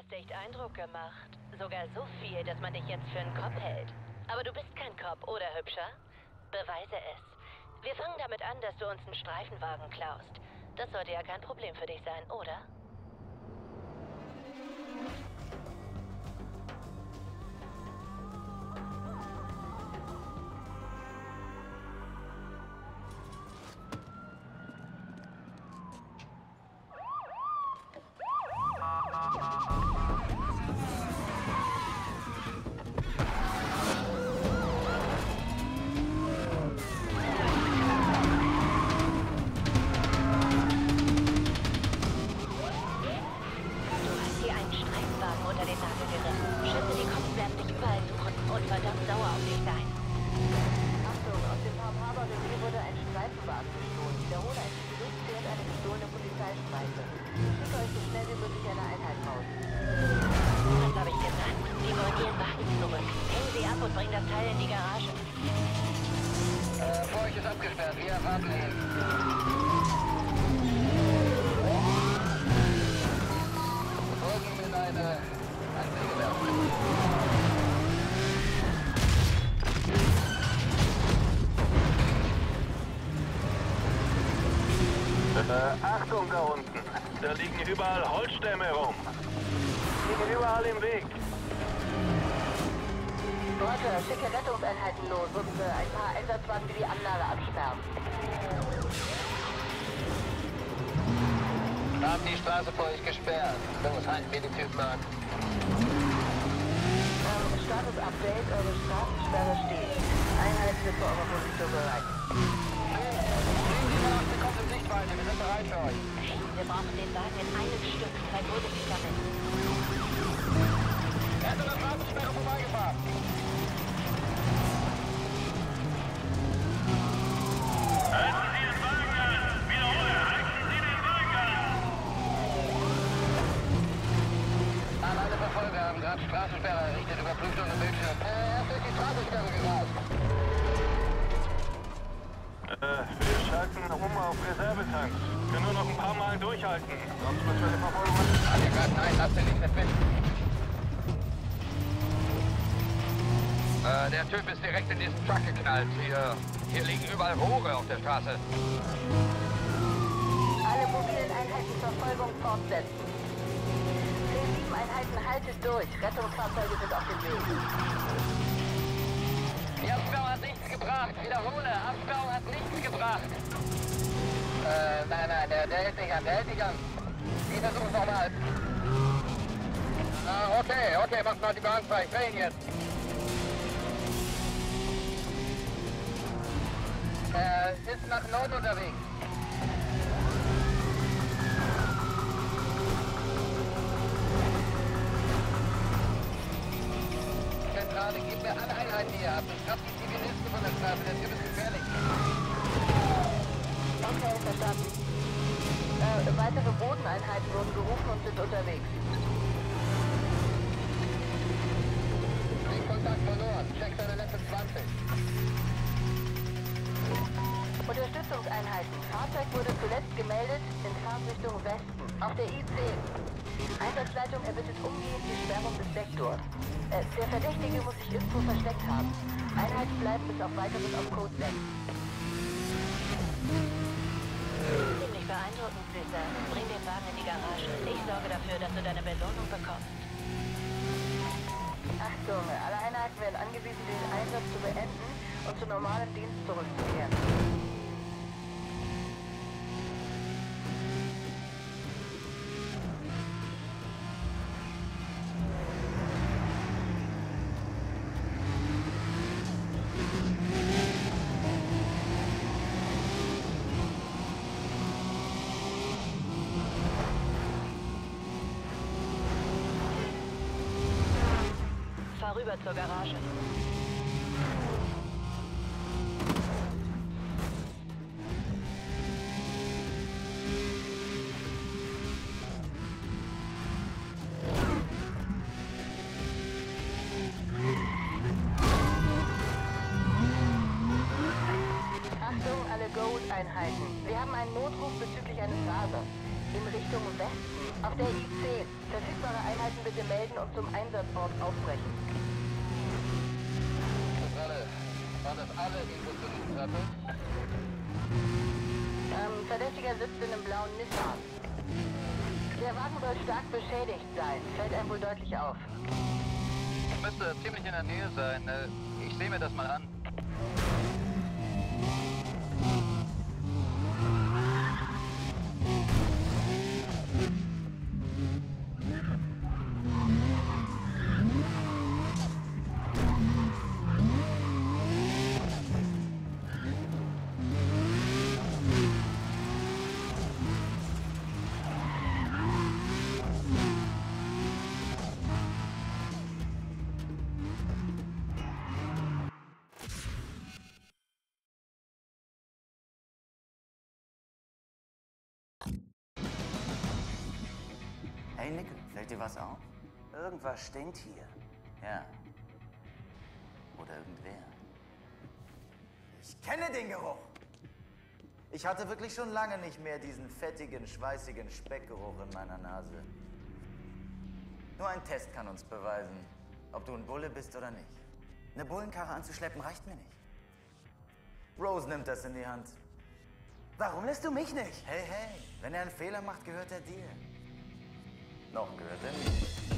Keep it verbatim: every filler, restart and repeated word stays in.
hast echt Eindruck gemacht. Sogar so viel, dass man dich jetzt für einen Cop hält. Aber du bist kein Cop, oder Hübscher? Beweise es. Wir fangen damit an, dass du uns einen Streifenwagen klaust. Das sollte ja kein Problem für dich sein, oder? Äh, Achtung da unten. Da liegen überall Holzstämme rum. Liegen überall im Weg. Roger, schicke Rettungseinheiten los und äh, ein paar Einsatzwagen, die die Anlage absperren. Haben die Straße vor euch gesperrt. Los, halten wir die Typen an. Ähm, Status-Update, eure Straßensperre steht. Einheiten sind für eure Position bereit. Wir kommen in Sichtweite, wir sind bereit für euch. Wir brauchen den Wagen in einem Stück. Seid vorsichtig damit. Er ist an der Straßensperre vorbeigefahren. Halten Sie den Wagen an! Wiederhole, halten Sie den Wagen an! An alle Verfolger haben gerade Straßensperre errichtet, überprüft eure Bildschirm. Äh, er ist durch die Straßensperre gerast. Äh, wir schalten um auf Reservetanks. Wir nur noch ein paar Mal durchhalten, sonst müssen wir die Verfolgung... Ah, wir greifen ein, lasst den nicht mitwinden. Äh, der Typ ist direkt in diesen Truck geknallt. Hier, hier liegen überall Rohre auf der Straße. Alle mobilen Einheiten Verfolgung fortsetzen. zehn sieben Einheiten haltet durch. Rettungsfahrzeuge sind auf dem Weg. Die Absperrung hat nichts gebracht. Wiederhole, Absperrung hat nichts gebracht. Äh, nein, nein, der, der hält nicht an, der hält nicht an. Die versuchen es nochmal. Ah, okay, okay, macht mal die Bahn frei. Ich dreh ihn jetzt. Er ist nach Norden unterwegs. Zentrale, gib mir alle Einheiten hier ab. Ich hab die Zivilisten von der Straße, der Typ ist gefährlich. Okay, verstanden. Äh, weitere Bodeneinheiten wurden gerufen und sind unterwegs. Kontakt verloren. Check seine letzte zwanzig. Unterstützungseinheiten. Fahrzeug wurde zuletzt gemeldet in Fahrtrichtung Westen. Auf der I zehn. Einsatzleitung erbittet umgehend die Sperrung des Sektors. Äh, der Verdächtige muss sich irgendwo versteckt haben. Einheiten bleiben bis auf weiteres auf Code sechs. Ziemlich beeindruckend, Süßer. Bring den Wagen in die Garage. Ich sorge dafür, dass du deine Belohnung bekommst. Achtung, alle Einheiten werden angewiesen, den Einsatz zu beenden und zu normalem Dienst zurückzukehren. Fahr rüber zur Garage. Achtung, alle Gold-Einheiten. Wir haben einen Notruf bezüglich eines Rasers. in Richtung Westen. Auf der I zehn. Verfügbare Einheiten bitte melden und zum Einsatzort aufbrechen. Zentrale, waren das alle Infos zu diesem Treppe? Ähm, Verdächtiger sitzt in einem blauen Nissan. Der Wagen soll stark beschädigt sein. Fällt einem wohl deutlich auf. Müsste ziemlich in der Nähe sein. Ich sehe mir das mal an. Hey Nickel, fällt dir was auf? Irgendwas stinkt hier. Ja. Oder irgendwer. Ich kenne den Geruch! Ich hatte wirklich schon lange nicht mehr diesen fettigen, schweißigen Speckgeruch in meiner Nase. Nur ein Test kann uns beweisen, ob du ein Bulle bist oder nicht. Eine Bullenkarre anzuschleppen reicht mir nicht. Rose nimmt das in die Hand. Warum lässt du mich nicht? Hey, hey, wenn er einen Fehler macht, gehört er dir. Noch gehört er mir.